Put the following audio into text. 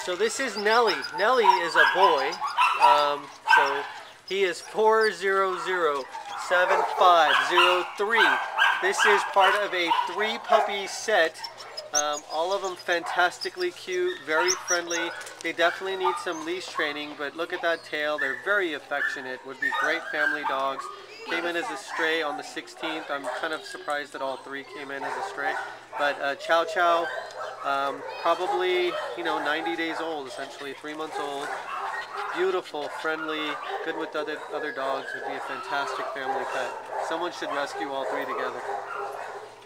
So this is Nellie. Nellie is a boy. So he is 4007503. This is part of a 3-puppy set. All of them fantastically cute, very friendly. They definitely need some leash training, but look at that tail. They're very affectionate, would be great family dogs. Came in as a stray on the 16th. I'm kind of surprised that all 3 came in as a stray. But Chow Chow, probably, 90 days old, essentially, 3 months old. Beautiful, friendly, good with other dogs. Would be a fantastic family pet. Someone should rescue all 3 together.